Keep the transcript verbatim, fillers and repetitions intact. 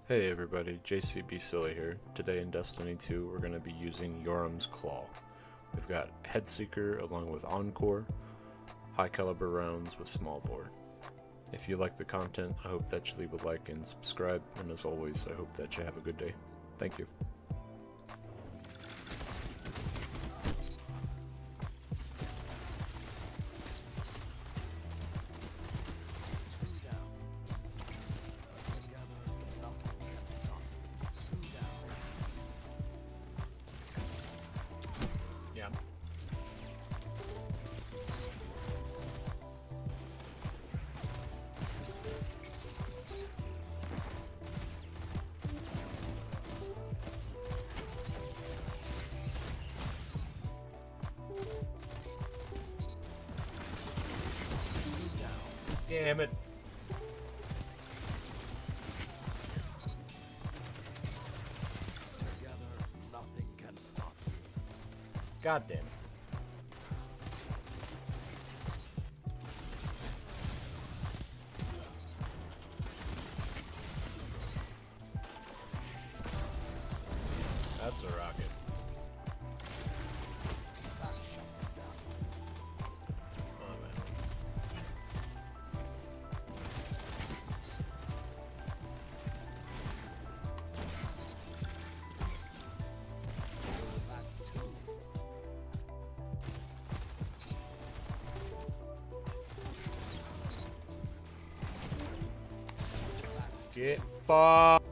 Hey everybody, JCbSilly here. Today in Destiny two we're going to be using Jorum's Claw. We've got Headseeker along with Encore, high caliber rounds with small bore. If you like the content, I hope that you leave a like and subscribe, and as always, I hope that you have a good day. Thank you. Yeah. Damn it. Together, nothing can stop me. God damn it. That's a rocket. Oh man. That's two. Get fucked.